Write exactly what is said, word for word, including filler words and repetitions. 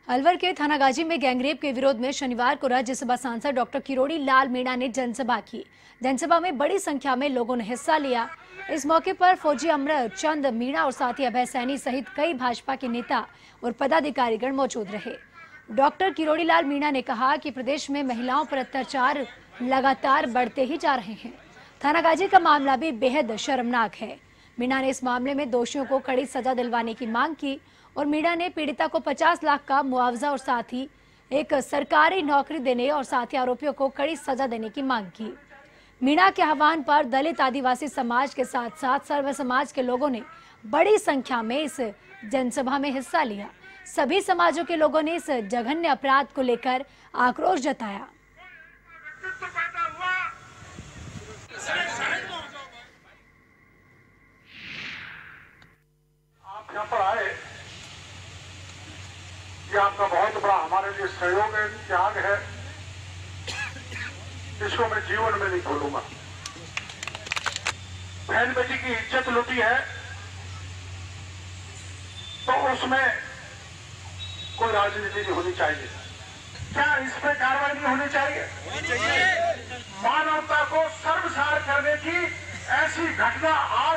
अलवर के थानागाजी में गैंगरेप के विरोध में शनिवार को राज्यसभा सांसद डॉक्टर किरोड़ी लाल मीणा ने जनसभा की। जनसभा में बड़ी संख्या में लोगों ने हिस्सा लिया। इस मौके पर फौजी अमर चंद मीणा और साथी अभय सैनी सहित कई भाजपा के नेता और पदाधिकारीगण मौजूद रहे। डॉक्टर किरोड़ी लाल मीणा ने कहा कि प्रदेश में महिलाओं पर अत्याचार लगातार बढ़ते ही जा रहे हैं। थानागाजी का मामला भी बेहद शर्मनाक है। मीणा ने इस मामले में दोषियों को कड़ी सजा दिलवाने की मांग की और मीणा ने पीड़िता को पचास लाख का मुआवजा और साथ ही एक सरकारी नौकरी देने और साथ ही आरोपियों को कड़ी सजा देने की मांग की। मीणा के आह्वान पर दलित आदिवासी समाज के साथ साथ सर्व समाज के लोगों ने बड़ी संख्या में इस जनसभा में हिस्सा लिया। सभी समाजों के लोगों ने इस जघन्य अपराध को लेकर आक्रोश जताया। आप यहाँ पर आए, ये आपका बहुत बड़ा हमारे लिए सहयोग है, त्याग है। इसको मैं जीवन में नहीं भूलूंगा। बहन बेटी की इज्जत लूटी है तो उसमें कोई राजनीति नहीं होनी चाहिए। क्या इस पे कार्रवाई नहीं होनी चाहिए? मानवता को शर्मसार करने की ऐसी घटना